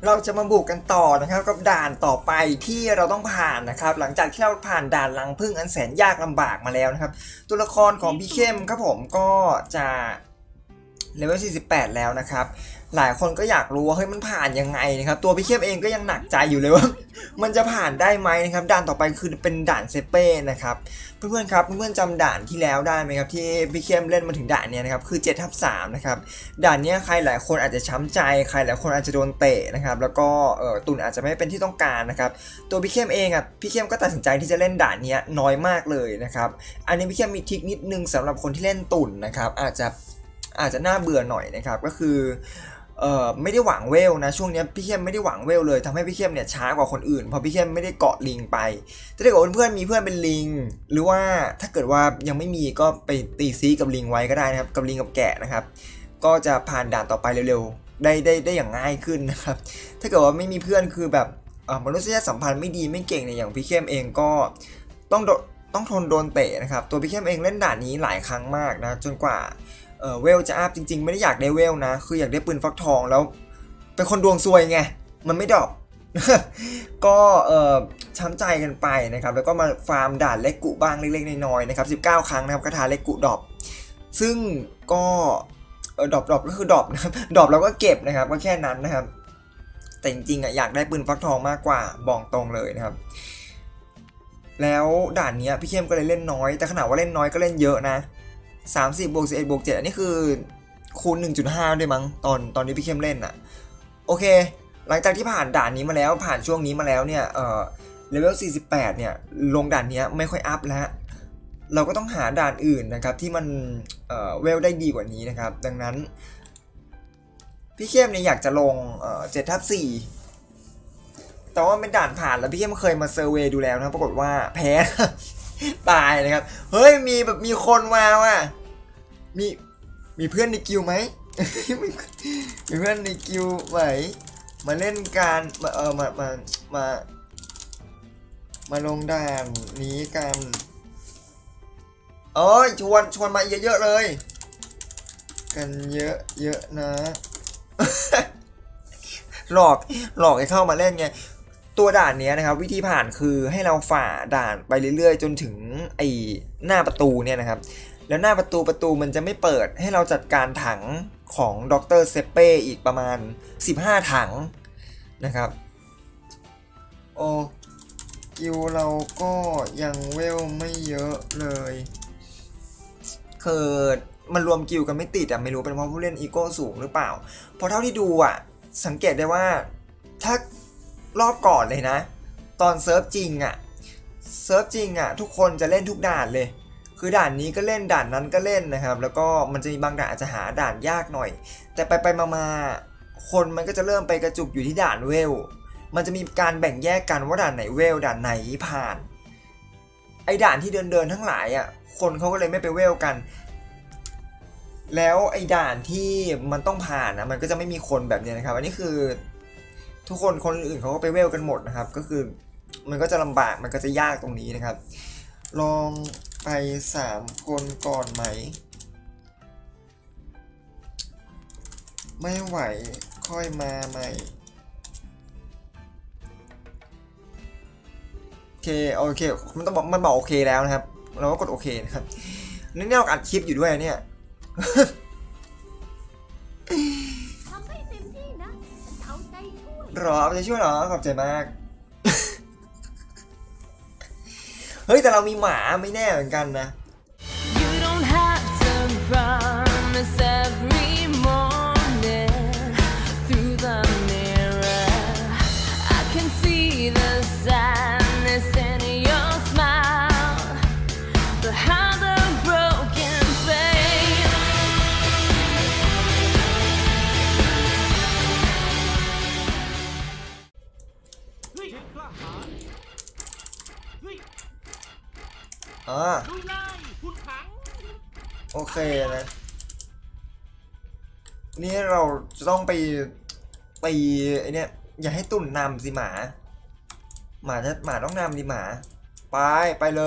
เราจะมาบุกกันต่อนะครับกับด่านต่อไปที่เราต้องผ่านนะครับหลังจากที่เราผ่านด่านรังผึ้งอันแสนยากลำบากมาแล้วนะครับตัวละครของพี่เข้มครับผมก็จะเลเวล48แล้วนะครับหลายคนก็อยากรู้ว่าเฮ้ยมันผ่านยังไงนะครับตัวพี่เข้มเองก็ยังหนักใจอยู่เลยว่ามันจะผ่านได้ไหมนะครับด่านต่อไปคือเป็นด่านเซเป้นะครับเพื่อนๆครับเพื่อนๆจำด่านที่แล้วได้ไหมครับที่พี่เข้มเล่นมาถึงด่านนี้นะครับคือ7/3นะครับด่านนี้ใครหลายคนอาจจะช้ำใจใครหลายคนอาจจะโดนเตะนะครับแล้วก็ตุ่นอาจจะไม่เป็นที่ต้องการนะครับตัวพี่เข้มเองพี่เข้มก็ตัดสินใจที่จะเล่นด่านนี้น้อยมากเลยนะครับอันนี้พี่เข้มมีทริคนิดนึงสำหรับคนที่เล่นตุ่นนะครับอาจจะน่าเบื่อหน่อยนะครับก็คือไม่ได้หวังเวลนะช่วงนี้พี่เข้มไม่ได้หวังเวลเลยทำให้พี่เข้มเนี่ยช้ากว่าคนอื่นเพราะพี่เข้มไม่ได้เกาะลิงไปถ้าเกิดเพื่อนๆมีเพื่อนเป็นลิงหรือว่าถ้าเกิดว่ายังไม่มีก็ไปตีซีกับลิงไว้ก็ได้นะครับกับลิงกับแกะนะครับก็จะผ่านด่านต่อไปเร็วๆได้อย่างง่ายขึ้นนะครับถ้าเกิดว่าไม่มีเพื่อนคือแบบมนุษยสัมพันธ์ไม่ดีไม่เก่งเนี่ยอย่างพี่เข้มเองก็ต้องทนโดนเตะนะครับตัวพี่เข้มเองเล่นด่านนี้หลายครั้งมากนะจนกว่าเวลจะอัพจริงๆไม่ได้อยากได้เวลนะคืออยากได้ปืนฟักทองแล้วเป็นคนดวงซวยไงมันไม่ดรอป ก็ช้ำใจกันไปนะครับแล้วก็มาฟาร์มด่านเล็กกุบ้างเล็กๆน้อยๆนะครับ19 ครั้งนะครับกระทาเล็กกุดรอปซึ่งก็ดรอปก็คือดรอปนะครับดรอปแล้วก็เก็บนะครับก็แค่นั้นนะครับแต่จริงๆอยากได้ปืนฟักทองมากกว่าบอกตรงเลยนะครับแล้วด่านนี้พี่เข้มก็เลยเล่นน้อยแต่ขนาดว่าเล่นน้อยก็เล่นเยอะนะ30 บวก 11 บวก 7อันนี้คือคูณ 1.5 ด้วยมั้งตอนนี้พี่เข้มเล่นอ่ะโอเคหลังจากที่ผ่านด่านนี้มาแล้วผ่านช่วงนี้มาแล้วเนี่ยเลเวล48เนี่ยลงด่านนี้ไม่ค่อยอัพแล้วเราก็ต้องหาด่านอื่นนะครับที่มันเวลได้ดีกว่านี้นะครับดังนั้นพี่เข้มเนี่ยอยากจะลง7/4แต่ว่าเป็นด่านผ่านแล้วพี่เข้มเคยมาเซอร์เวย์ดูแล้วนะปรากฏว่าแพ้ตายนะครับเฮ้ยมีคนมาว่ะมีเพื่อนในกิวไหม มีเพื่อนในกิวไหมมาเล่นการมาลงด่านนี้กันชวนมาเยอะๆเลยกันเยอะๆนะ หลอกให้เข้ามาเล่นไงตัวด่านนี้นะครับวิธีผ่านคือให้เราฝ่าด่านไปเรื่อยๆจนถึงไอ้หน้าประตูเนี่ยนะครับแล้วหน้าประตูมันจะไม่เปิดให้เราจัดการถังของดร.เซเป้อีกประมาณ15 ถังนะครับโอ้กิวเราก็ยังเวลไม่เยอะเลยคือมันรวมกิวกันไม่ติดไม่รู้เป็นเพราะผู้เล่นอีโก้สูงหรือเปล่าเพราะเท่าที่ดูสังเกตได้ว่าถ้ารอบก่อนเลยนะตอนเซิร์ฟจริงทุกคนจะเล่นทุกด่านเลยคือด่านนี้ก็เล่นด่านนั้นก็เล่นนะครับแล้วก็มันจะมีบางด่านอาจจะหาด่านยากหน่อยแต่ไปมาคนมันก็จะเริ่มไปกระจุกอยู่ที่ด่านเวลมันจะมีการแบ่งแยกกันว่าด่านไหนเวลด่านไหนผ่านไอ้ด่านที่เดินทั้งหลายคนเขาก็เลยไม่ไปเวลกันแล้วไอ้ด่านที่มันต้องผ่านมันก็จะไม่มีคนแบบนี้นะครับอันนี้คือทุกคนอื่นเขาก็ไปเวลกันหมดนะครับก็คือมันก็จะลำบากมันก็จะยากตรงนี้นะครับลองไป3 คนก่อนไหมไม่ไหวค่อยมาใหม่โอเคมันบอกโอเคแล้วนะครับเราก็กดโอเคนะครับนี่เราอัดคลิปอยู่ด้วยเนี่ยรอเอาใจช่วยเหรอขอบใจมาก เฮ้ยแต่เรามีหมาไม่แน่เหมือนกันนะโอเคนะนี่เราจะต้องไปตีไอเนี้ยอย่าให้ตุ่นนำสิหมาต้องนำดิหมาไปเลย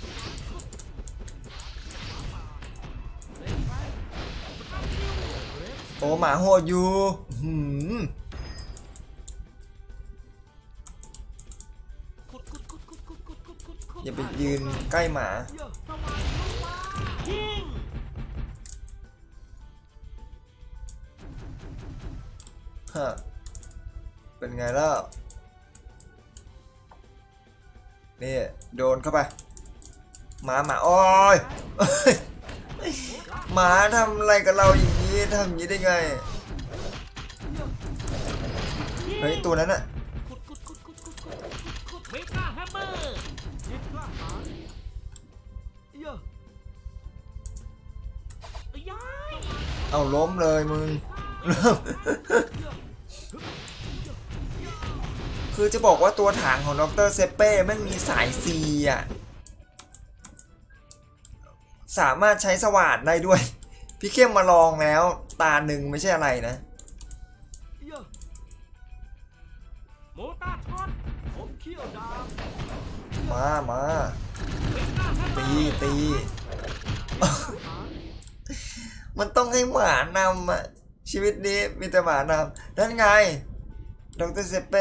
โโอ้หมาโหดอยู่อย่าไปยืนใกล้หมาฮะเป็นไงล่ะนี่โดนเข้าไปหมาโอ้ยหมาทำอะไรกับเราอย่างนี้ทำอย่างนี้ได้ไงเฮ้ยตัวนั้นอะเอาล้มเลยมึงคือจะบอกว่าตัวถังของดรเซเป้มันมีสายซีอ่ะสามารถใช้สว่านได้ด้วยพี่เข้มมาลองแล้วตาหนึ่งไม่ใช่อะไรนะโมตาช็อตผมเขี้ยวดาบมาตี มันต้องให้หมานำอ่ะชีวิตนี้มีแต่หมานำนั่นไงดรเซเป้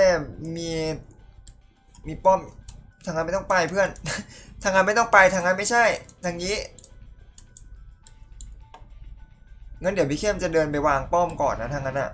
มีป้อมทางนั้นไม่ต้องไปเพื่อนทางนั้นไม่ต้องไปทางนั้นไม่ใช่ทางนี้งั้นเดี๋ยวพี่เข้มจะเดินไปวางป้อมก่อนนะทางนั้นอ่ะ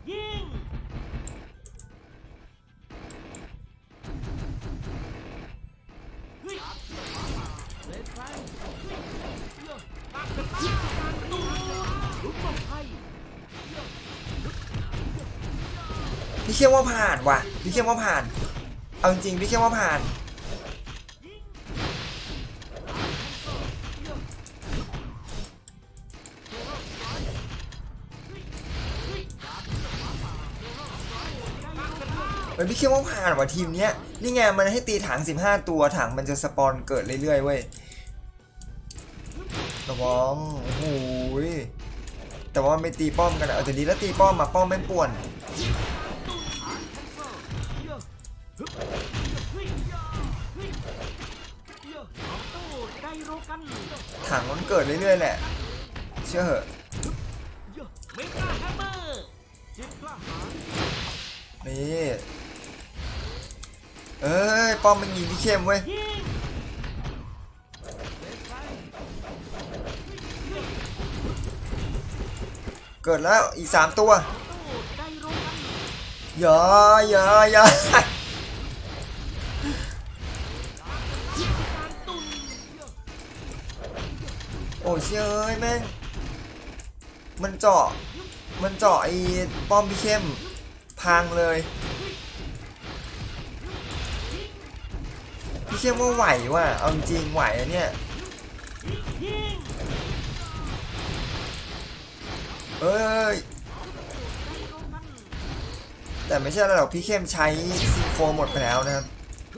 พี่เข้มว่าผ่านว่ะพี่เข้มว่าผ่านเอาจริงพี่เข้มว่าผ่านพี่เข้มว่าผ่านว่ะทีมเนี้ยนี่ไงมันให้ตีถัง15ตัวถังมันจะสปอนเกิดเรื่อยๆเว้ยระวังโอ้โหแต่ว่าไม่ตีป้อมกันเอาแต่ดีแล้วตีป้อมมาป้อมไม่ป่วนถังมันเกิดเรื่อยๆแหละเชื่อเหอะนี่เอ้ยป้อมมันยิงพี่เข้มเว้ยเกิดแล้วอีก3ตัวอย่าโอ้เชื่อเอ้ยแม่งมันเจาะไอ้ป้อมพี่เข้มพังเลยพี่เข้มว่าไหวว่ะเอาจริงไหวอะเนี่ยเอ้ยแต่ไม่ใช่หรอกพี่เข้มใช้ซีโฟหมดไปแล้วนะครับ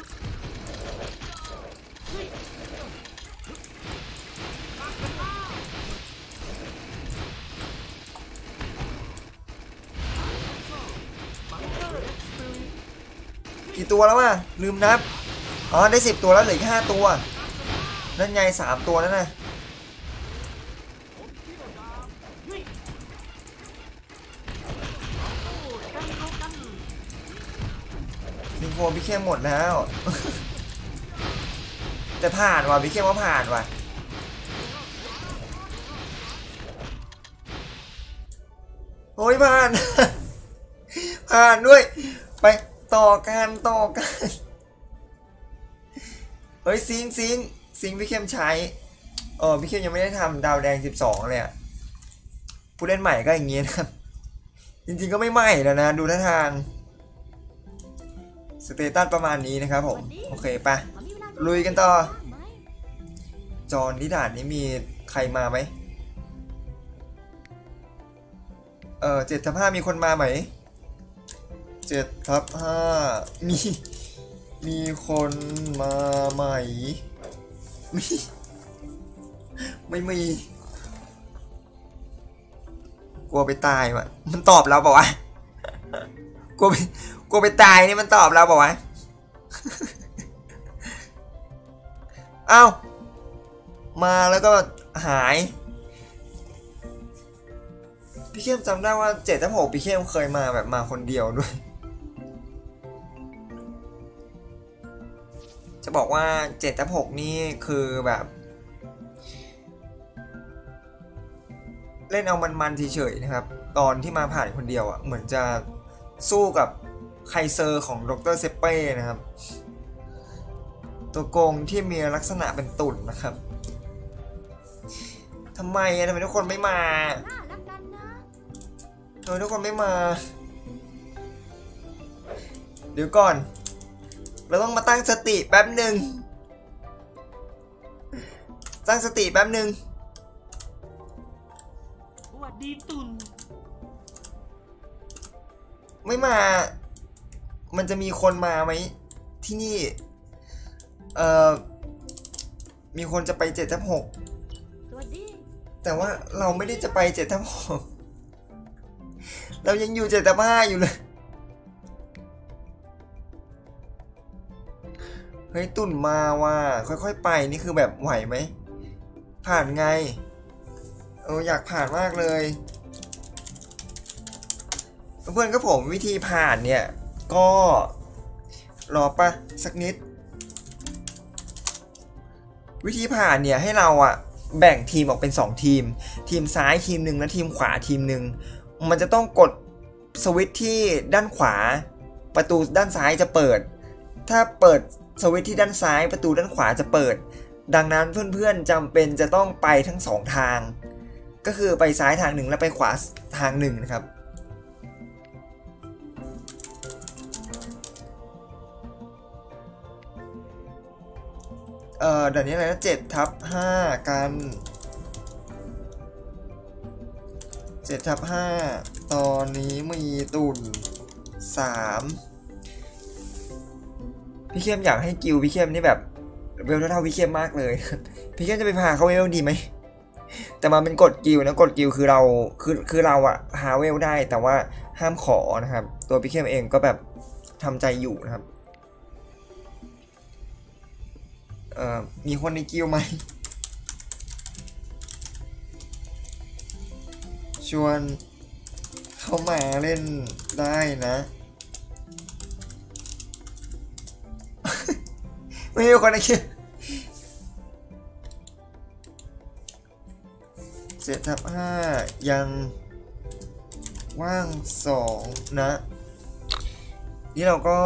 กี่ตัวแล้ววะลืมนับอ๋อได้10ตัวแล้วเหลืออีก5ตัวนั่นไง3ตัวนั่นนะซีโฟพี่เข้มหมดแล้วแต่ผ่านว่ะพี่เข้มว่าผ่านว่ะโอ้ยผ่านผ่านด้วยไปต่อกันเฮ้ยซิงพี่เข้มใช้พี่เข้มยังไม่ได้ทำดาวแดง12เลยอ่ะผู้เล่นใหม่ก็อย่างงี้นะครับจริงๆก็ไม่ใหม่แล้วนะดูท่าทางสเตตัสประมาณนี้นะครับผมโอเคไปลุยกันต่อจอนที่ด่านนี้มีใครมาไหม7/5มีคนมาไหม7/5มีคนมาไหมไม่มีกลัวไปตายว่ะมันตอบเราเปล่าวะกลัวไปตายนี่มันตอบเราเปล่าวะเอ้ามาแล้วก็หายพี่เข้มจำได้ว่า7-6พี่เข้มเคยมาแบบมาคนเดียวด้วยจะบอกว่า7-6นี่คือแบบเล่นเอามันๆเฉยๆนะครับตอนที่มาผ่านคนเดียวอ่ะเหมือนจะสู้กับไคเซอร์ของดรเซเป้นะครับตัวโกงที่มีลักษณะเป็นตุ่นนะครับทำไมทุกคนไม่มาทำไมทุกคนไม่มาเดี๋ยวก่อนเราต้องมาตั้งสติแป๊บหนึ่งตั้งสติแป๊บหนึ่งสวัสดีตุนไม่มามันจะมีคนมาไหมที่นี่มีคนจะไป7-6แต่ว่าเราไม่ได้จะไป7-6เรายังอยู่7-5อยู่เลยเฮ้ยตุ่นมาว่ะค่อยๆไปนี่คือแบบไหวไหมผ่านไงอยากผ่านมากเลยเพื่อนก็ผมวิธีผ่านเนี่ยก็รอปะสักนิดวิธีผ่านเนี่ยให้เราอะแบ่งทีมออกเป็น2ทีมทีมซ้ายทีมหนึ่งและทีมขวาทีมหนึ่งมันจะต้องกดสวิตช์ที่ด้านขวาประตูด้านซ้ายจะเปิดถ้าเปิดสวิตช์ที่ด้านซ้ายประตูด้านขวาจะเปิดดังนั้นเพื่อนๆจำเป็นจะต้องไปทั้ง2ทางก็คือไปซ้ายทางหนึ่งและไปขวาทางหนึ่งนะครับเดี๋ยวนี้อะไรนะ7/5กัน7/5ตอนนี้มีตุ่น3พี่เข้มอยากให้กิวพี่เข้มนี่แบบเวลเท่าพี่เข้มมากเลยพี่เข้มจะไปพาเขาเวลดีไหมแต่มันเป็นกฎกิวนะกฎกิวคือเราคือเราอะหาเวลได้แต่ว่าห้ามขอนะครับตัวพี่เข้มเองก็แบบทำใจอยู่นะครับมีคนในกิวไหมชวนเข้ามาเล่นได้นะ ไม่มีคนในกิว7/5ยังว่าง2นะนี่เราก็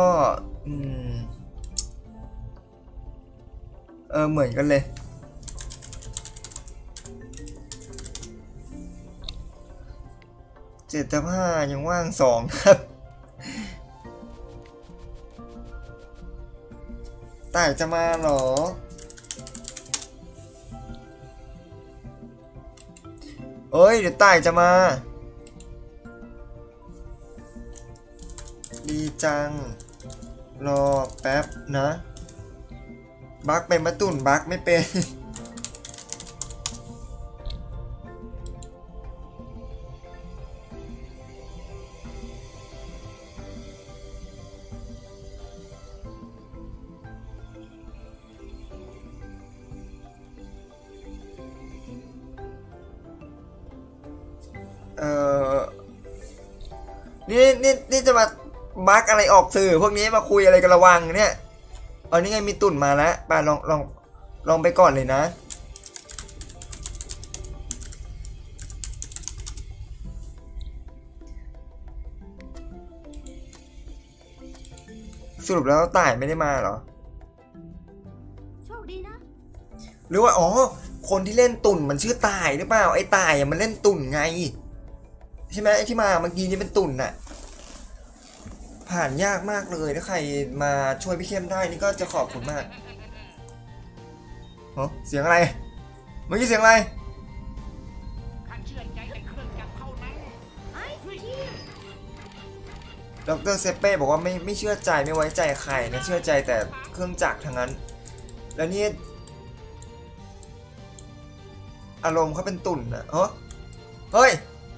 เหมือนกันเลย7/5ยังว่าง2ครับต่ายจะมาเหรอเอ้ยเดี๋ยวต่ายจะมาดีจังรอแป๊บนะบักเป็นมะตุ่นบักไม่เป็นนี่จะมาบักอะไรออกสื่อพวกนี้มาคุยอะไรกันระวังเนี่ยนี่ไงมีตุ่นมาแล้วไปลองไปก่อนเลยนะสรุปแล้วต่ายไม่ได้มาเหรอโชคดีนะหรือว่าคนที่เล่นตุ่นมันชื่อต่ายหรือเปล่าไอ้ต่ายมันเล่นตุ่นไงใช่ไหมไอ้ที่มาเมื่อกี้นี่เป็นตุ่นน่ะผ่านยากมากเลยถ้าใครมาช่วยพี่เข้มได้นี่ก็จะขอบคุณมากเสียงอะไรเมื่อกี้เสียงอะไรข้าเชื่อใจแต่เครื่องจักรเท่านั้นดรเซเป้บอกว่าไม่เชื่อใจไม่ไว้ใจใครนะเชื่อใจแต่เครื่องจักรทั้งนั้นแล้วนี่อารมณ์เขาเป็นตุ่นนะเฮ้ย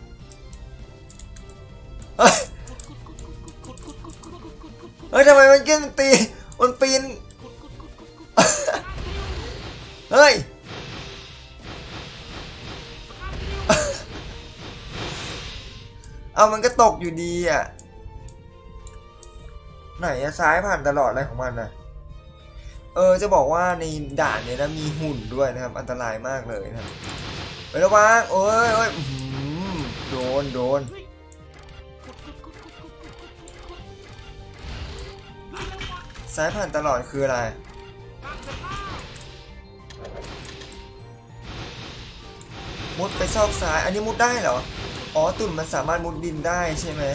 ทำไมมันเก่งตีมันปีนเฮ้ยเอามันก็ตกอยู่ดีอ่ะไหนอะซ้ายผ่านตลอดอะไรของมันนะจะบอกว่าในด่านเนี้ยนะมีหุ่นด้วยนะครับอันตรายมากเลยนะครับไประวังโอ้ยโดนซ้ายผ่านตลอดคืออะไรมุดไปซอกซ้ายอันนี้มุดได้เหรออ๋อตุ่นมันสามารถมุดดินได้ใช่ไหม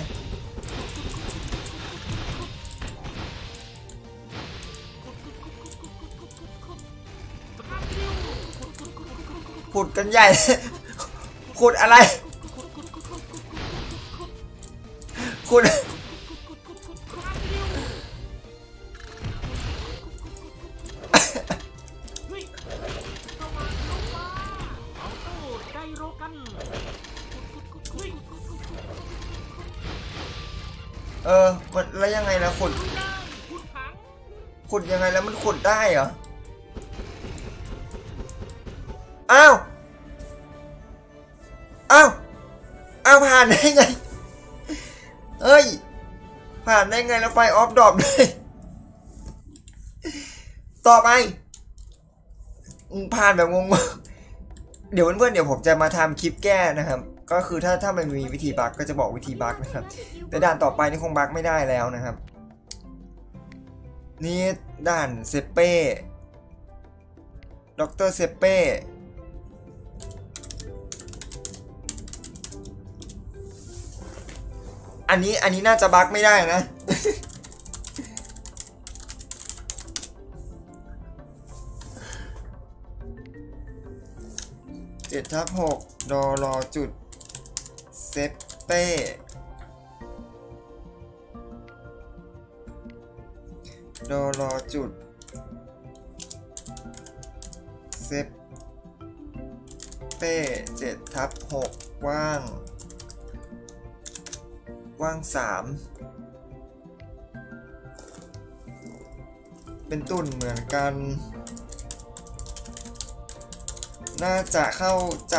ขุดกันใหญ่ ขุดอะไรขุดมันแล้วยังไงนะขุดยังไงแล้วมันขุดได้เหรออ้าวผ่านได้ไงเอ้ยผ่านได้ไงแล้วไฟออฟดรอปเลยต่อไปผ่านแบบงงเดี๋ยวเพื่อนๆเดี๋ยวผมจะมาทำคลิปแก้นะครับก็คือถ้ามันมีวิธีบั๊กก็จะบอกวิธีบั๊กนะครับแต่ด่านต่อไปนี่คงบั๊กไม่ได้แล้วนะครับนี่ด่านเซเป้ด็อกเตอร์เซเป้อันนี้น่าจะบั๊กไม่ได้นะ 7/6 ดอรอจุดเซเป้ดอรอจุดเซเป้7/6 ว่าง3เป็นตุ่นเหมือนกันน่าจะเข้าใจ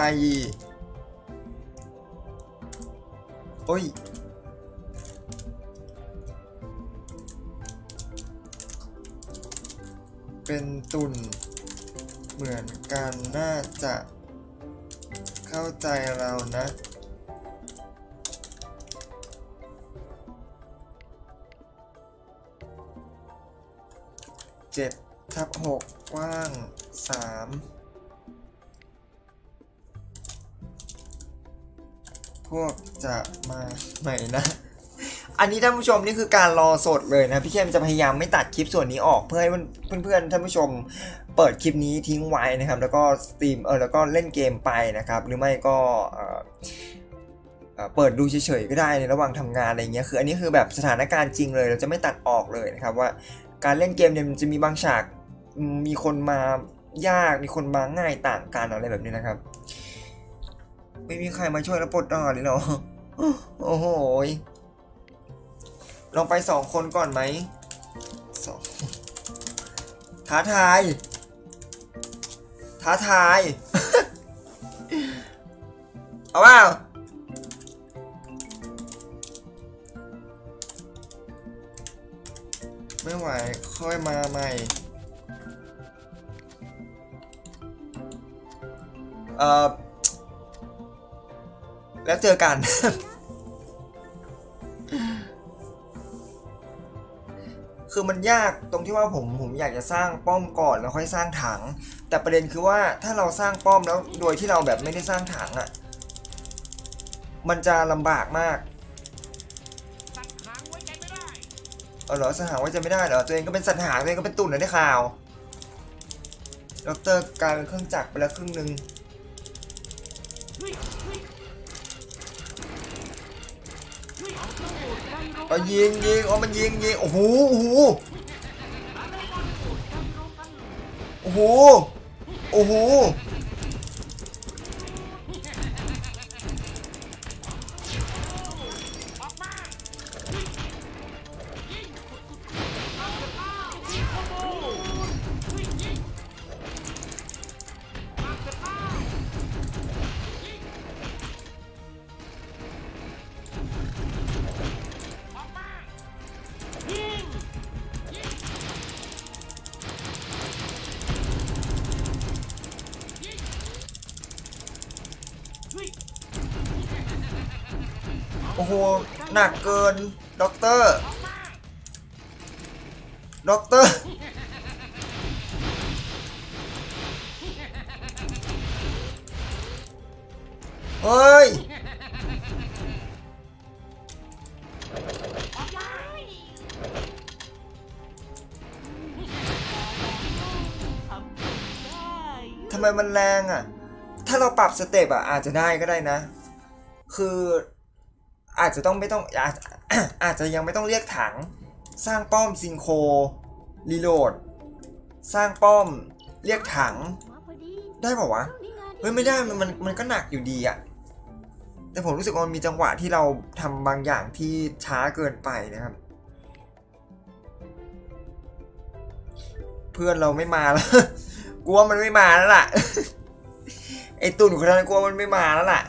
โอ้ยเป็นตุ่นเหมือนกันน่าจะเข้าใจเรานะ7/6 กว้าง3พวกจะมาใหม่นะอันนี้ท่านผู้ชมนี่คือการรอสดเลยนะพี่เข้มจะพยายามไม่ตัดคลิปส่วนนี้ออกเพื่อให้เพื่อนๆท่านผู้ชมเปิดคลิปนี้ทิ้งไว้นะครับแล้วก็สตรีมแล้วก็เล่นเกมไปนะครับหรือไม่ก็เปิดดูเฉยๆก็ได้ในระหว่างทำงานอะไรเงี้ยคืออันนี้คือแบบสถานการณ์จริงเลยเราจะไม่ตัดออกเลยนะครับว่าการเล่นเกมเนี่ยมันจะมีบางฉากมีคนมายากมีคนมาง่ายต่างกันอะไรแบบนี้นะครับไม่มีใครมาช่วยแล้วปลดอ่อนเลยเหรอโอ้โหลองไป2 คนก่อนไหมท้าทายเอาเปล่าไม่ไหวค่อยมาใหม่แล้วเจอกัน คือมันยากตรงที่ว่าผมอยากจะสร้างป้อมก่อนแล้วค่อยสร้างถังแต่ประเด็นคือว่าถ้าเราสร้างป้อมแล้วโดยที่เราแบบไม่ได้สร้างถังอ่ะมันจะลำบากมากเหรอสัตว์หางไว้ใจไม่ได้เหรอตัวเองก็เป็นสัตว์หางตัวเองก็เป็นตุ่นนะได้ข่าวด็อกเตอร์กลายเป็นเครื่องจักรไปแล้วครึ่งนึงยิงอ๋อมันยิงโอ้โหโอ้โหหนักเกินด็อกเตอร์เฮ้ยทำไมมันแรงอ่ะถ้าเราปรับสเต็ปอ่ะอาจจะได้ก็ได้นะคืออาจจะต้องไม่ต้อง อาจจะยังไม่ต้องเรียกถังสร้างป้อมซิงโครรีโหลดสร้างป้อมเรียกถังได้ป่าวะเฮ้ยไม่ได้มันก็หนักอยู่ดีอะแต่ผมรู้สึกว่ามันมีจังหวะที่เราทำบางอย่างที่ช้าเกินไปนะครับเพื่อนเราไม่มาแล้ว กลัวมันไม่มาแล้วล่ะ ไอตุ่นคนนั้นกลัวมันไม่มาแล้วล่ะ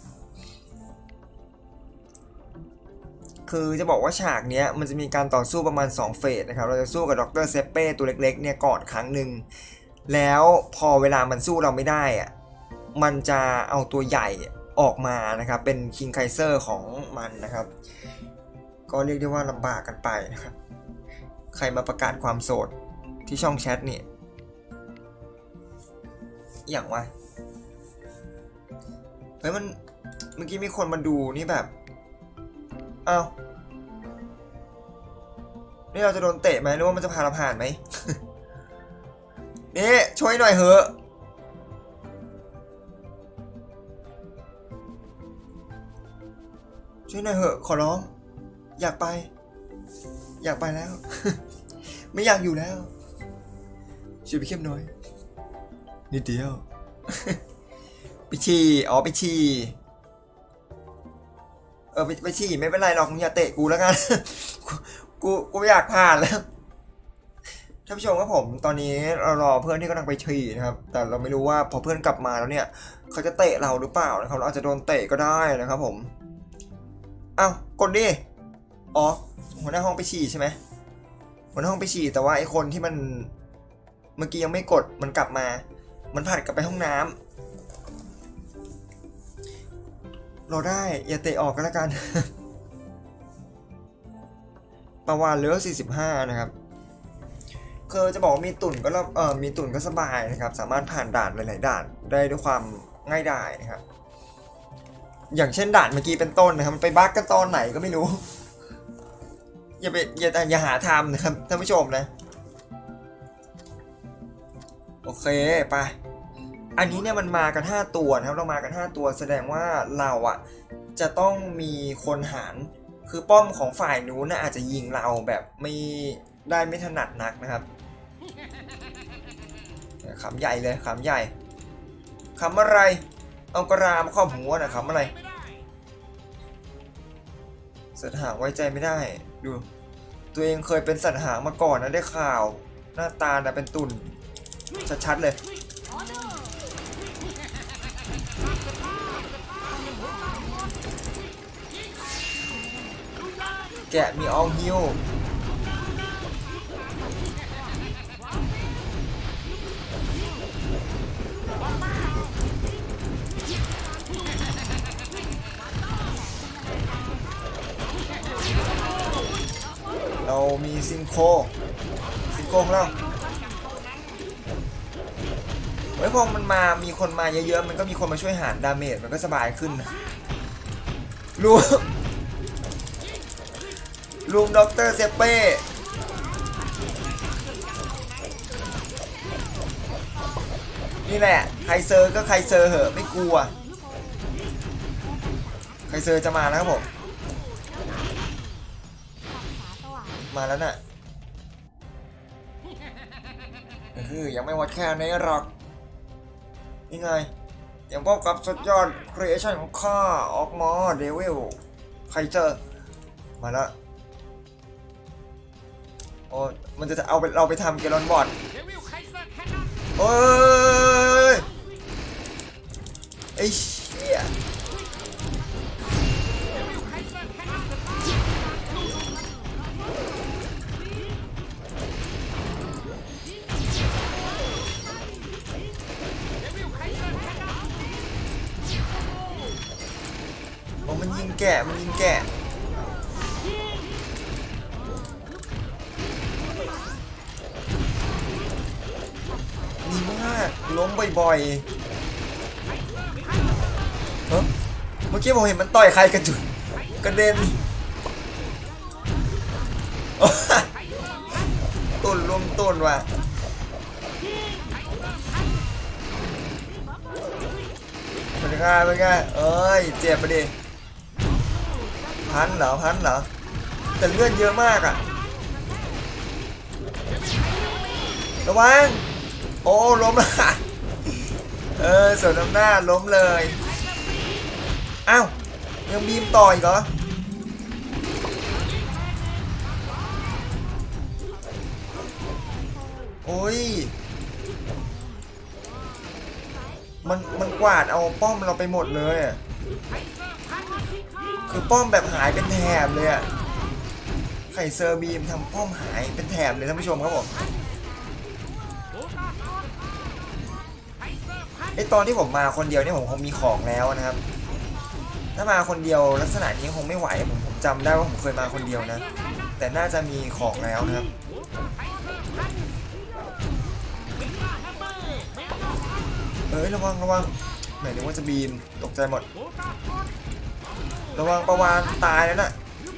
คือจะบอกว่าฉากเนี้ยมันจะมีการต่อสู้ประมาณ2เฟสนะครับเราจะสู้กับดร. เซเป้ตัวเล็กๆเนี่ยก่อนครั้งหนึ่งแล้วพอเวลามันสู้เราไม่ได้อะมันจะเอาตัวใหญ่ออกมานะครับเป็นคิงไคเซอร์ของมันนะครับก็เรียกได้ว่าลำบากกันไปนะครับใครมาประกาศความโสดที่ช่องแชทเนี่ยอย่างวะเฮ้ยมันเมื่อกี้มีคนมาดูนี่แบบอ้าวนี่เราจะโดนเตะไหมหรือว่ามันจะพาเราผ่านไหม นี่ช่วยหน่อยเหอะช่วยหน่อยเหอะขอร้องอยากไปแล้ว ไม่อยากอยู่แล้วช่วยไปเข้มหน่อยนิดเดียว ไปฉี่ไปฉี่ไปฉี่ไม่เป็นไรหรอกมึงอย่าเตะกูแล้วกัน กูอยากผ่านแล้วท่านผู้ชมครับผมตอนนี้เรารอเพื่อนที่กำลังไปฉี่นะครับแต่เราไม่รู้ว่าพอเพื่อนกลับมาแล้วเนี่ยเขาจะเตะเราหรือเปล่านะครับเราอาจจะโดนเตะก็ได้นะครับผมอ้าวกดดิอ๋อหัวหน้าห้องไปฉี่ใช่ไหมหัวหน้าห้องไปฉี่แต่ว่าไอ้คนที่มันเมื่อกี้ยังไม่กดมันกลับมามันผ่านกลับไปห้องน้ำเราได้อย่าเตะออกก็แล้วกัน ประวานเหลือ45นะครับคือจะบอกว่ามีตุ่นก็มีตุ่นก็สบายนะครับสามารถผ่านด่านหลายๆด่านได้ด้วยความง่ายดายนะครับอย่างเช่นด่านเมื่อกี้เป็นต้นนะครับมันไปบั๊กกันตอนไหนก็ไม่รู้ อย่าหาทำนะครับท่านผู้ชมนะโอเคไปอันนี้เนี่ยมันมากัน5ตัวนะครับเรามากัน5ตัวแสดงว่าเราอ่ะจะต้องมีคนหารคือป้อมของฝ่ายนู้นนะอาจจะยิงเราแบบไม่ถนัดนักนะครับขำใหญ่เลยขำใหญ่ขำอะไรเอากระรามครอบหัวนะขำอะไรสัตว์หางไว้ใจไม่ได้ดูตัวเองเคยเป็นสัตว์หางมาก่อนนะได้ข่าวหน้าตาน่ะเป็นตุ่นชัดๆเลยแกะมีออลฮิวเรามีซิงโคของเราเฮ้ยพอมันมามีคนมาเยอะๆมันก็มีคนมาช่วยหารดาเมจมันก็สบายขึ้นนะลุมด็อกเตอร์เซเป้นี่แหละไคเซอร์ก็ไคเซอร์เหอะไม่กลัวไคเซอร์จะมาแล้วครับผมมาแล้วน่ะยังไม่หมดแค่นี้หรอกนี่ไงยังพบกับสุดยอดครีเอชั่นของข้าออกมาเดวิลไคเซอร์มาแล้วโอ้มันจะเอาเราไปทำเกลอนบอดโอ้ยไอ้เชี่ยมันยิงเก่ะมันยิงแกะดีมากล้มบ่อยๆเมื่อกี้ผมเห็นมันต่อยใครกระจุยกระเด็นตุ่นรวมตุ่นว่ะเป็นไงเอ้ยเจ็บไปดิพันเหรอแต่เลือดเยอะมากอ่ะระวังโอ้ล้มละส่วนน้ำหน้าล้มเลยอ้าวยังบีมต่ออีกเหรอโอ้ยมันกวาดเอาป้อมเราไปหมดเลยคือป้อมแบบหายเป็นแถบเลยอะไข่เซอร์บีมทำป้อมหายเป็นแถบเลยท่านผู้ชมครับผมไอตอนที่ผมมาคนเดียวเนี่ยผมคงมีของแล้วนะครับถ้ามาคนเดียวลักษณะนี้คงไม่ไหวผมจำได้ว่าผมเคยมาคนเดียวนะแต่น่าจะมีของแล้วนะครับระวังไหนนึกว่าจะบีมตกใจหมดระวังประวานตายแล้วน่ะ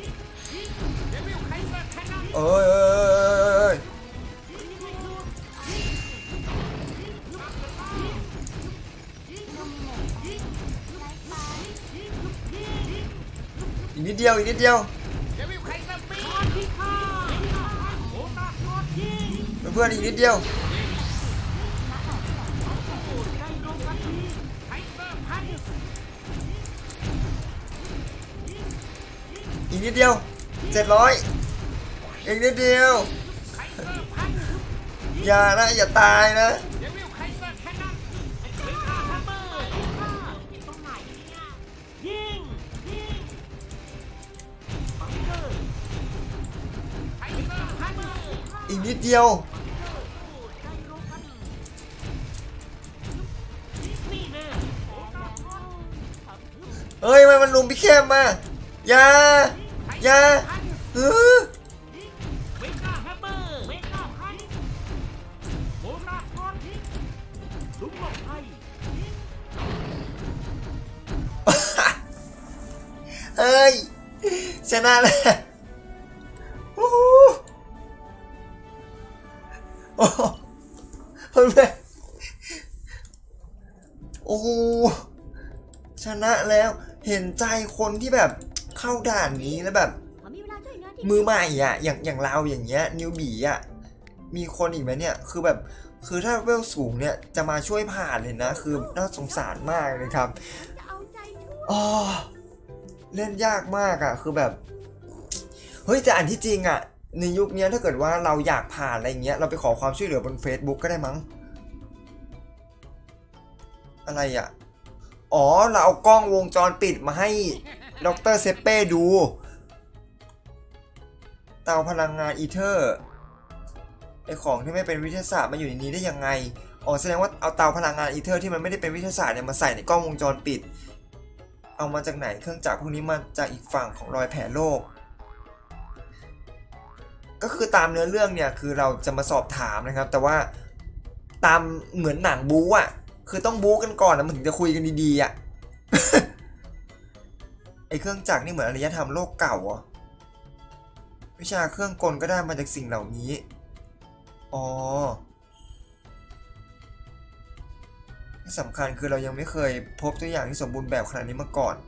อีกนิดเดียวเพื่อนอีกนิดเดียว700อีกนิดเดียวอย่าตายนะอีกนิดเดียวมันลุมพี่เข้มมาอย่าชนะแล้วโอ้โหเฮ้ยโอ้โหชนะแล้วเห็นใจคนที่แบบเข้าด่านนี้แล้วแบบมือใหม่อ่ะอย่างเราอย่างเงี้ยนิวบีอ่ะมีคนอีกไหมเนี่ยคือถ้าเวลสูงเนี่ยจะมาช่วยผ่านเลยนะคือน่าสงสารมากเลยครับเล่นยากมากอ่ะคือแบบเฮ้ยแต่อันที่จริงอ่ะในยุคนี้ถ้าเกิดว่าเราอยากผ่านอะไรเงี้ยเราไปขอความช่วยเหลือบน Facebook ก็ได้มั้งอะไรอ่ะเราเอากล้องวงจรปิดมาให้ดร.เซเป้ดูเตาพลังงานอีเทอร์ไอของที่ไม่เป็นวิทยาศาสตร์มาอยู่ในนี้ได้ยังไงแสดงว่าเอาเตาพลังงานอีเทอร์ที่มันไม่ได้เป็นวิทยาศาสตร์เนี่ยมาใส่ในกล้องวงจรปิดเอามาจากไหนเครื่องจักรพวกนี้มาจากอีกฝั่งของรอยแผลโลกก็คือตามเนื้อเรื่องเนี่ยคือเราจะมาสอบถามนะครับแต่ว่าตามเหมือนหนังบู๊อ่ะคือต้องบู๊กันก่อนนะมันถึงจะคุยกันดีๆอ่ะ ไอเครื่องจักรนี่เหมือนอารยธรรมโลกเก่าอ่ะวิชาเครื่องกลก็ได้มาจากสิ่งเหล่านี้ที่สำคัญคือเรายังไม่เคยพบตัวอย่างที่สมบูรณ์แบบขนาดนี้มาก่อน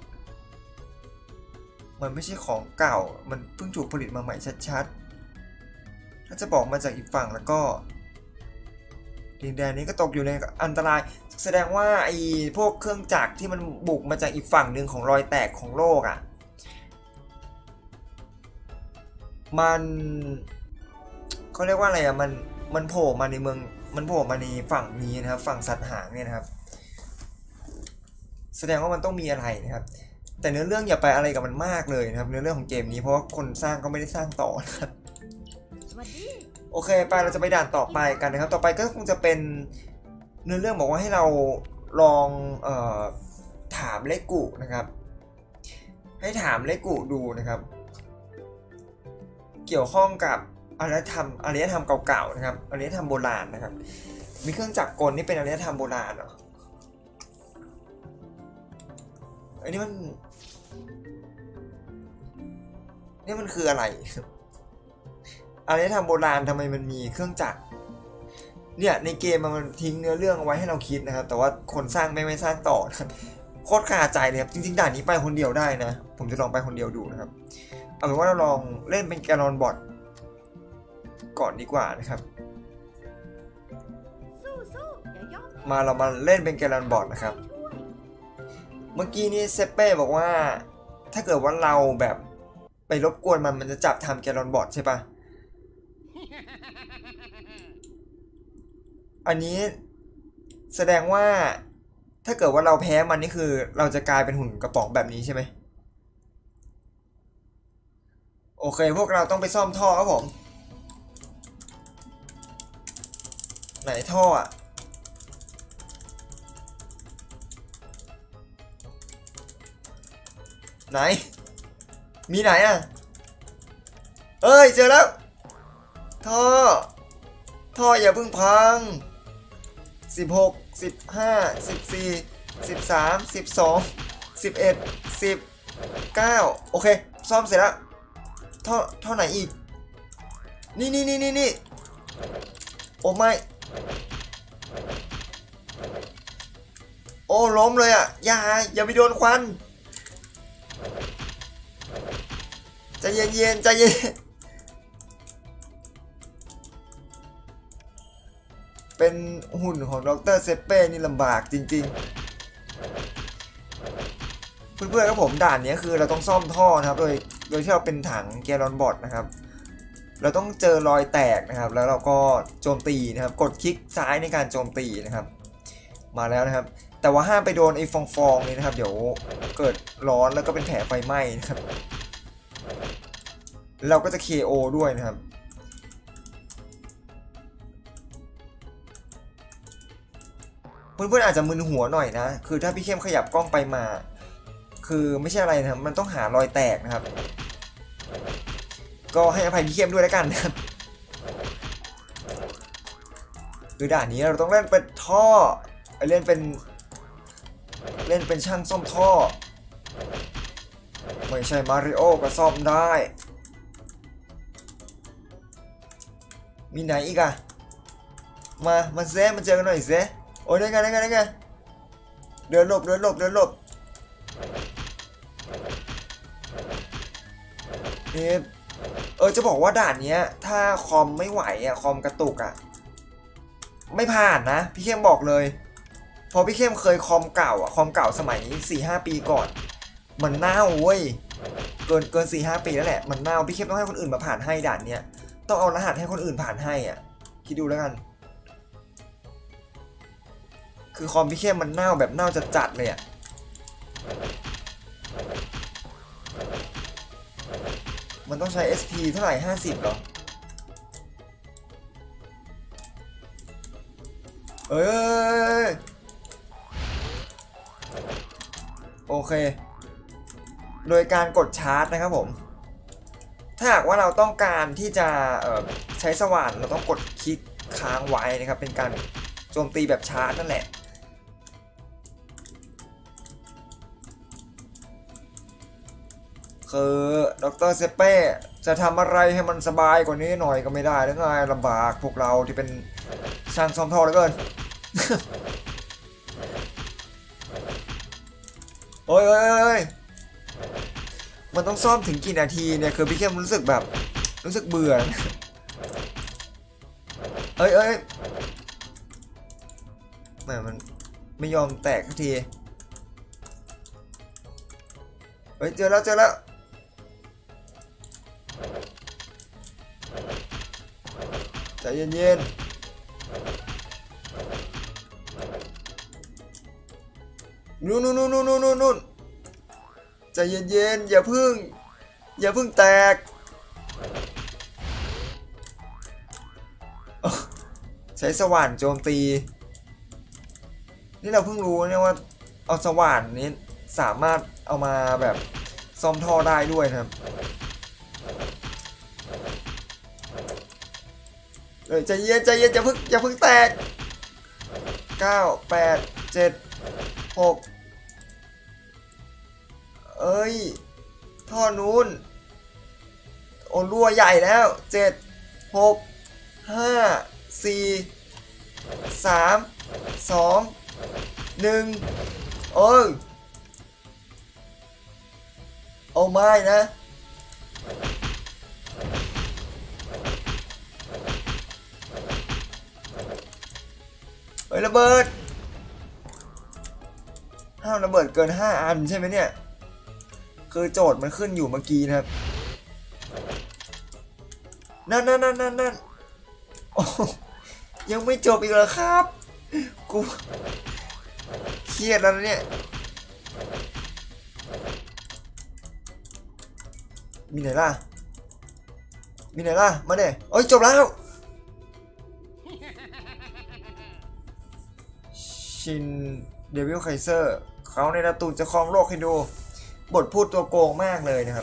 มันไม่ใช่ของเก่ามันเพิ่งถูกผลิตมาใหม่ชัดๆถ้าจะบอกมาจากอีกฝั่งแล้วก็ดินแดนนี้ก็ตกอยู่ในอันตรายแสดงว่าไอ้พวกเครื่องจักรที่มันบุกมาจากอีกฝั่งหนึ่งของรอยแตกของโลกอ่ะมันเขาเรียกว่าอะไรอ่ะมันโผล่มาในเมืองมันโผล่มาในฝั่งนี้นะครับฝั่งสัตว์หางเนี่ยนะครับแสดงว่ามันต้องมีอะไรนะครับแต่เนื้อเรื่องอย่าไปอะไรกับมันมากเลยนะครับเนื้อเรื่องของเกมนี้เพราะว่าคนสร้างก็ไม่ได้สร้างต่อนะครับโอเคไปเราจะไปด่านต่อไปกันนะครับต่อไปก็คงจะเป็นเนื้อเรื่องบอกว่าให้เราลองถามเลกุนะครับให้ถามเลกุดูนะครับ เกี่ยวข้องกับอารยธรรมเก่าๆนะครับอารยธรรมโบราณนะครับมีเครื่องจักรกลนี่เป็นอารยธรรมโบราณเหรออันนี้มันคืออะไรอารยธรรมโบราณทำไมมันมีเครื่องจักรเนี่ยในเกมมันทิ้งเนื้อเรื่องเอาไว้ให้เราคิดนะครับแต่ว่าคนสร้างไม่สร้างต่อนะครับโคตรคาใจเลยครับจริงๆด่านนี้ไปคนเดียวได้นะผมจะลองไปคนเดียวดูนะครับเอาเป็นว่าเราลองเล่นเป็นแกลลอนบอทก่อนดีกว่านะครับมาเรามาเล่นเป็นแกลลอนบอทนะครับเมื่อกี้นี้เซเป้บอกว่าถ้าเกิดว่าเราแบบไปรบกวนมันจะจับทำแกลลอนบอทใช่ปะอันนี้แสดงว่าถ้าเกิดว่าเราแพ้มันนี่คือเราจะกลายเป็นหุ่นกระป๋องแบบนี้ใช่ไหมโอเคพวกเราต้องไปซ่อมท่อครับผมไหนท่ออ่ะไหนมีไหนอ่ะเอ้ยเจอแล้วท่ออย่าเพิ่งพัง16 15 14 13 12 11 10 9โอเคซ่อมเสร็จแล้วท่อไหนอีกนี่โอ้ไม่โอ้ล้มเลยอ่ะอย่าไปโดนควันใจเย็นเป็นหุ่นของดร.เซเป้นี่ลำบากจริงๆเพื่อนๆครับผมด่านนี้คือเราต้องซ่อมท่อนะครับโดยที่เราเป็นถังแกลลอนบอทนะครับเราต้องเจอรอยแตกนะครับแล้วเราก็โจมตีนะครับกดคลิกซ้ายในการโจมตีนะครับมาแล้วนะครับแต่ว่าห้ามไปโดนไอ้ฟองนี่นะครับเดี๋ยวเกิดร้อนแล้วก็เป็นแผลไฟไหม้นะครับเราก็จะ KO ด้วยนะครับเพื่อนๆอาจจะมึนหัวหน่อยนะคือถ้าพี่เข้มขยับกล้องไปมาคือไม่ใช่อะไรนะครับมันต้องหารอยแตกนะครับก็ให้อภัยพี่เข้มด้วยแล้วกันนะครับคือด่านนี้เราต้องเล่นเป็นท่อเล่นเป็นช่างซ่อมท่อไม่ใช่มาริโอก็ซ่อมได้มีไหนอีกอะมาเซมาเจอกันหน่อยเซโอ้ยได้ไงเดินหลบนี่จะบอกว่าด่านนี้ถ้าคอมไม่ไหวอะคอมกระตุกอะไม่ผ่านนะพี่เข้มบอกเลยพอพี่เข้มเคยคอมเก่าอะคอมเก่าสมัย 4-5 ปีก่อนมันเน่าเว้ยเกิน 4-5 ปีแล้วแหละมันเน่าพี่เข้มต้องให้คนอื่นมาผ่านให้ด่านเนี้ยต้องเอารหัสให้คนอื่นผ่านให้อ่ะคิดดูแล้วกันคือคอมพี่เข้มมันเน่าแบบเน่าจัดเลยอ่ะมันต้องใช้ SP เท่าไหร่50เหรอโอเคโดยการกดชาร์จนะครับผมถ้าหากว่าเราต้องการที่จะใช้สว่านเราต้องกดคลิกค้างไว้นะครับเป็นการโจมตีแบบชาร์จนั่นแหละคือดร.เซเป้จะทำอะไรให้มันสบายกว่านี้หน่อยก็ไม่ได้หรือไงลำบากพวกเราที่เป็นช่างซ่อมท่อเหลือเกิน โอ้ยมันต้องซ่อมถึงกี่นาทีเนี่ยคือพี่เข้มรู้สึกเบื่อแหมมันไม่ยอมแตกสักทีเจอแล้วใจเย็นนู่นใจเย็นอย่าเพิ่งแตกใช้สว่านโจมตีนี่เราเพิ่งรู้เนี่ยว่าเอาสว่านนี้สามารถเอามาแบบซ่อมท่อได้ด้วยนะครับใจเย็นอย่าเพิ่งแตก9 8 7 6เอ้ยท่อนู้นโอ้รั่วใหญ่แล้ว7 6 5 4 3 2 1โอ้ยโอ้ไม่นะเฮ้ยระเบิดห้ามระเบิดเกิน5 อันใช่ไหมเนี่ยคือโจทย์มันขึ้นอยู่เมื่อกี้นะครับนั่นโอ้ยังไม่จบอีกเหรอครับกูเครียดแล้วนะเนี่ยมีไหนล่ะมาเด้โอ้ยจบแล้วชินเดวิลไคเซอร์เขาในการ์ตูนจะครองโลกให้ดูบทพูดตัวโกงมากเลยนะครับ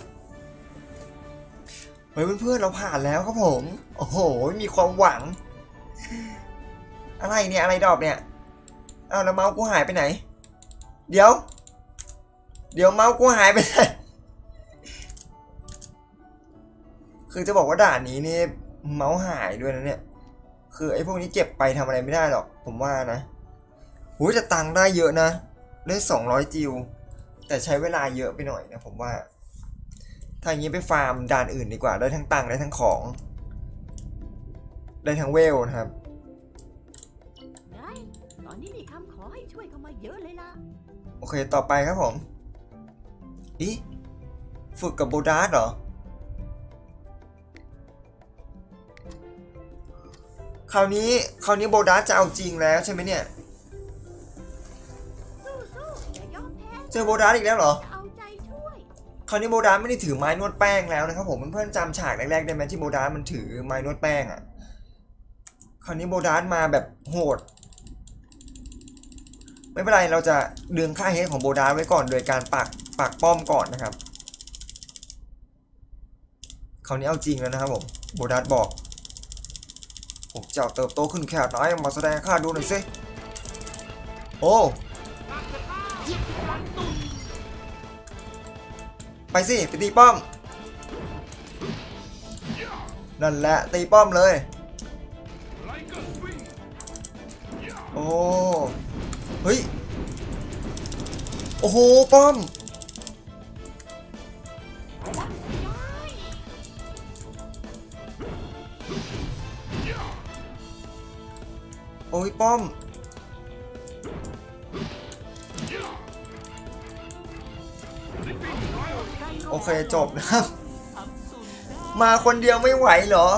เฮ้ยเพื่อนๆเราผ่านแล้วครับผมโอ้โหมีความหวังอะไรเนี่ยอะไรดอกเนี่ยอ้าวแล้วเมาส์กูหายไปไหนเดี๋ยวเมาส์กูหายไปไหนคือจะบอกว่าด่านนี้นี่เมาส์หายด้วยนะเนี่ยคือไอ้พวกนี้เก็บไปทำอะไรไม่ได้หรอกผมว่านะหูจะตังค์ได้เยอะนะได้200จิวแต่ใช้เวลาเยอะไปหน่อยนะผมว่าถ้าอย่างนี้ไปฟาร์มด่านอื่นดีกว่าได้ทั้งตังค์ได้ทั้งของได้ทั้งเวลนะครับได้ตอนนี้มีคำขอให้ช่วยเข้ามาเยอะเลยล่ะโอเคต่อไปครับผมอีฝึกกับโบดาร์เหรอคราวนี้โบดาร์จะเอาจริงแล้วใช่ไหมเนี่ยเจอโบดาร์อีกแล้วเหรอคราวนี้โบดาร์ไม่ได้ถือไม้นวดแป้งแล้วนะครับผมเพื่อนๆจำฉากแรกๆได้ไหมที่โบดาร์มันถือไม้นวดแป้งอ่ะคราวนี้โบดาร์มาแบบโหดไม่เป็นไรเราจะดึงค่าเฮดของโบดาร์ไว้ก่อนโดยการปักป้อมก่อนนะครับคราวนี้เอาจริงแล้วนะครับผมโบดาร์บอกผมจะเติบโตขึ้นแค่ไหนมาแสดงค่าดูหน่อยสิโอ้ไปสิไปตีป้อมนั่นแหละตีป้อมเลยโอ้เฮ้ยโอ้โหป้อมโอ้ยป้อมโอเคจบนะครับมาคนเดียวไม่ไหวเหรอ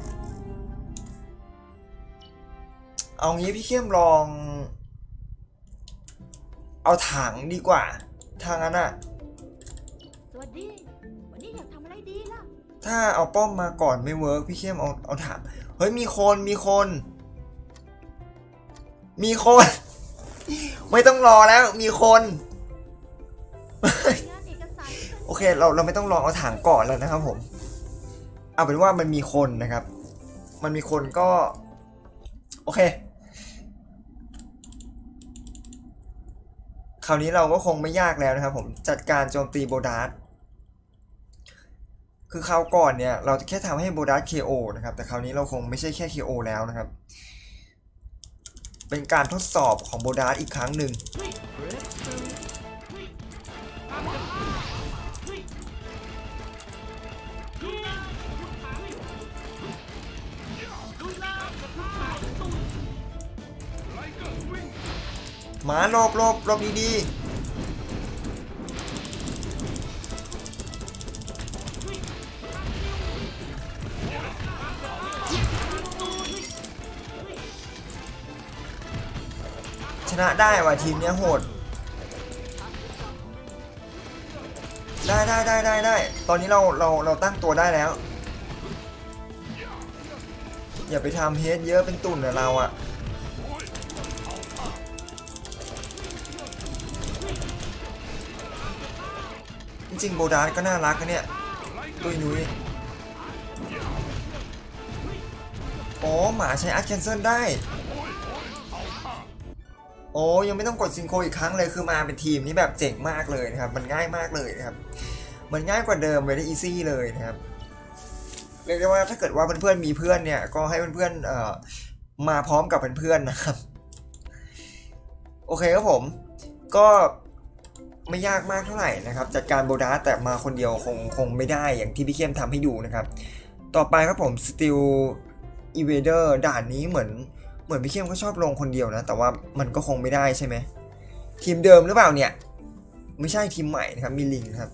เอางี้พี่เข้มลองเอาถังดีกว่าทางนั้นอะสวัสดีวันนี้อยากทำอะไรดีล่ะถ้าเอาป้อมมาก่อนไม่เวิร์กพี่เข้มเอาถังเฮ้ยมีคน ไม่ต้องรอแล้วมีคนโอเคเราไม่ต้องลองเอาถังก่อนแล้วนะครับผมเอาเป็นว่ามันมีคนนะครับมันมีคนก็โอเคคราวนี้เราก็คงไม่ยากแล้วนะครับผมจัดการโจมตีโบดาร์ คือคราวก่อนเนี่ยเราแค่ทำให้โบดัส KO นะครับแต่คราวนี้เราคงไม่ใช่แค่ KO แล้วนะครับเป็นการทดสอบของโบดัสอีกครั้งหนึ่งหมาหลบดีๆชนะได้ว่ะทีมเนี้ยโหดได้ตอนนี้เราตั้งตัวได้แล้วอย่าไปทำเฮดเยอะเป็นตุ่นนะเราอะจริงโบดาร์ก็น่ารักนะเนี่ยตุ้ยนุ้ยอ๋อหมาใช้อาร์ตแคนเซิลได้โอ้ยังไม่ต้องกดซิงโครอีกครั้งเลยคือมาเป็นทีมนี้แบบเจ๋งมากเลยนะครับมันง่ายมากเลยนะครับมันง่ายกว่าเดิมเลยได้อีซี่เลยนะครับเรียกได้ว่าถ้าเกิดว่าเพื่อนๆมีเพื่อนเนี่ยก็ให้เพื่อนๆมาพร้อมกับเพื่อนๆนะครับโอเคครับผมก็ไม่ยากมากเท่าไหร่นะครับจัดการโบดาแต่มาคนเดียวคงไม่ได้อย่างที่พี่เข้มทำให้ดูนะครับต่อไปครับผม Steel Evader ด่านนี้เหมือนพี่เข้มก็ชอบลงคนเดียวนะแต่ว่ามันก็คงไม่ได้ใช่ไหมทีมเดิมหรือเปล่าเนี่ยไม่ใช่ทีมใหม่นะครับมีลิงครับ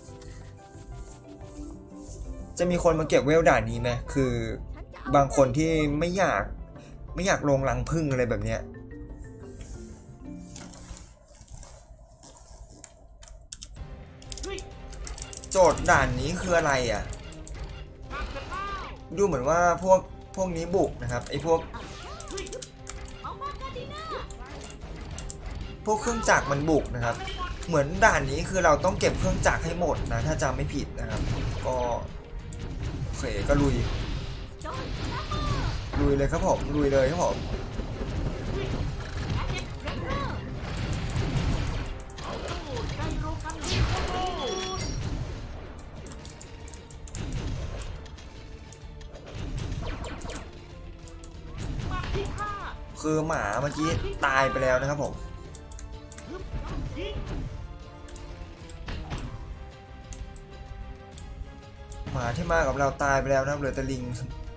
จะมีคนมาเก็บเวลด่านนี้ไหมคือบางคนที่ไม่อยากลงรังผึ้งอะไรแบบเนี้ยโจทย์ด่านนี้คืออะไรอ่ะดูเหมือนว่าพวกนี้บุกนะครับไอ้พวกเครื่องจักรมันบุกนะครับเหมือนด่านนี้คือเราต้องเก็บเครื่องจักรให้หมดนะถ้าจำไม่ผิดนะครับก็โอเคก็ลุยเลยครับผมลุยเลยครับผมคือหมาเมื่อกี้ตายไปแล้วนะครับผมหมาที่มากับเราตายไปแล้วนะครับเหลือแต่ลิง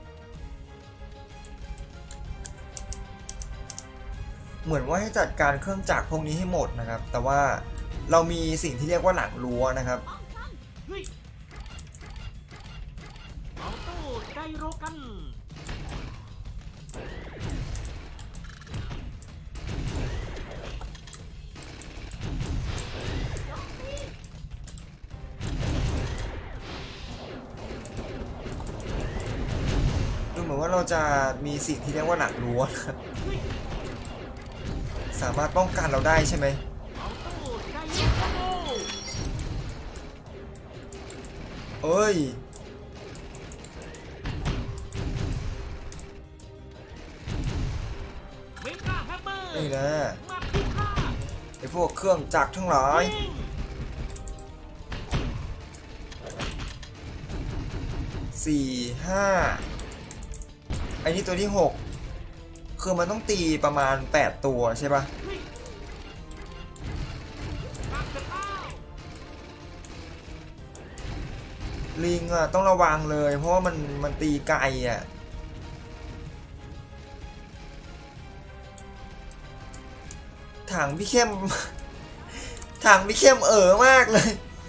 เหมือนว่าให้จัดการเครื่องจักรพวกนี้ให้หมดนะครับแต่ว่าเรามีสิ่งที่เรียกว่าหลังรั้วนะครับเอาตู้ไดโรกันดูเหมือนว่าเราจะมีสิ่งที่เรียกว่าหลังรั้วนะครับสามารถป้องกันเราได้ใช่ไหมเอ้ยนี่นะไอพวกเครื่องจักรทั้งหลาย4 5ไอ้นี่ตัวที่6คือมันต้องตีประมาณ8ตัวใช่ปะลิงอ่ะต้องระวังเลยเพราะว่ามันตีไกลอ่ะถังพี่เข้ม ถังพี่เข้มมากเลย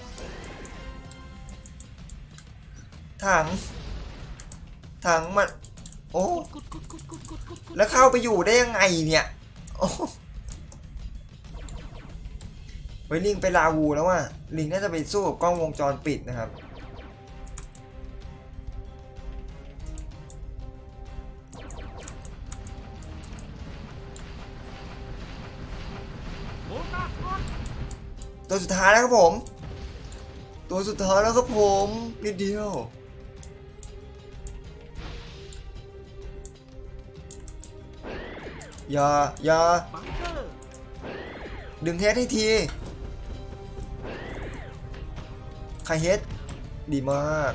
ถังมันโอ้แล้วเข้าไปอยู่ได้ยังไงเนี่ยโอ้ไว้ลิงไปลาวูแล้วว่ะลิงน่าจะไปสู้กับกล้องวงจรปิดนะครับตัวสุดท้ายแล้วครับผมตัวสุดท้ายแล้วครับผมนิดเดียวอย่าดึงเฮดให้ทีใครเฮดดีมาก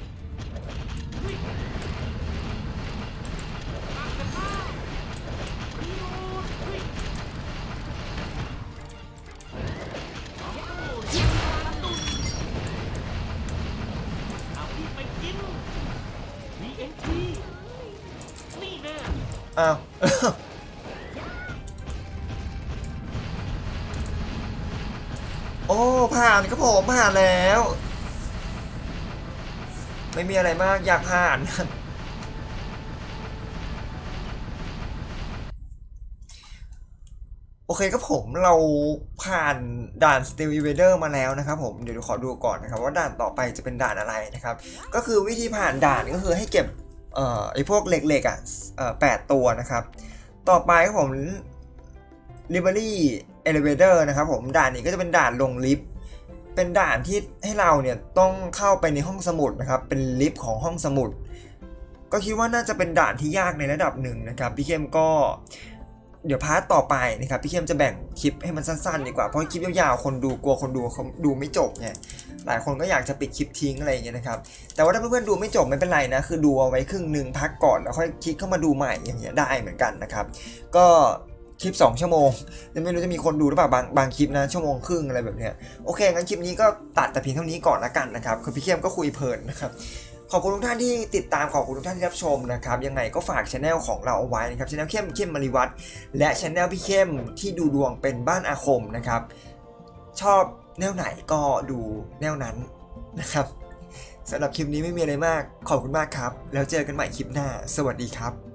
อ้าว โอ้ผ่านครับผมผ่านแล้วไม่มีอะไรมากอยากผ่าน โอเคครับผมเราผ่านด่าน Steel Evader มาแล้วนะครับผมเดี๋ยวขอดูก่อนนะครับว่าด่านต่อไปจะเป็นด่านอะไรนะครับก็คือวิธีผ่านด่านก็คือให้เก็บไอ้พวกเหล็กๆอ่ะ8ตัวนะครับต่อไปครับผม Livery Elevator นะครับผมด่านนี้ก็จะเป็นด่านลงลิฟต์เป็นด่านที่ให้เราเนี่ยต้องเข้าไปในห้องสมุดนะครับเป็นลิฟต์ของห้องสมุดก็คิดว่าน่าจะเป็นด่านที่ยากในระดับหนึ่งนะครับพี่เข้มก็เดี๋ยวพาร์ทต่อไปนะครับพี่เข้มจะแบ่งคลิปให้มันสั้นๆดีกว่าเพราะคลิปยาวๆคนดูกลัวคนดูเขาดูไม่จบไงหลายคนก็อยากจะปิดคลิปทิ้งอะไรอย่างเงี้ยนะครับแต่ว่าถ้าเพื่อนๆดูไม่จบไม่เป็นไรนะคือดูเอาไว้ครึ่งหนึ่งพักก่อนแล้วค่อยคลิกเข้ามาดูใหม่อย่างเงี้ยได้เหมือนกันนะครับก็คลิป2 ชั่วโมงยังไม่รู้จะมีคนดูหรือเปล่าบางคลิปนะ1 ชั่วโมงครึ่งอะไรแบบเนี้ยโอเคงั้นคลิปนี้ก็ตัดแต่เพียงเท่านี้ก่อนละกันนะครับคือพี่เข้มก็คุยเพลินนะครับขอบคุณทุกท่านที่ติดตามขอบคุณทุกท่านที่รับชมนะครับยังไงก็ฝากช anel ของเราเอาไว้นะครับช anel เข้มมาริวัฒน์และช anel พี่เข้มที่ดูดวงเป็นบ้านอาคมนะครับชอบแนวไหนก็ดูแนวนั้นนะครับสำหรับคลิปนี้ไม่มีอะไรมากขอบคุณมากครับแล้วเจอกันใหม่คลิปหน้าสวัสดีครับ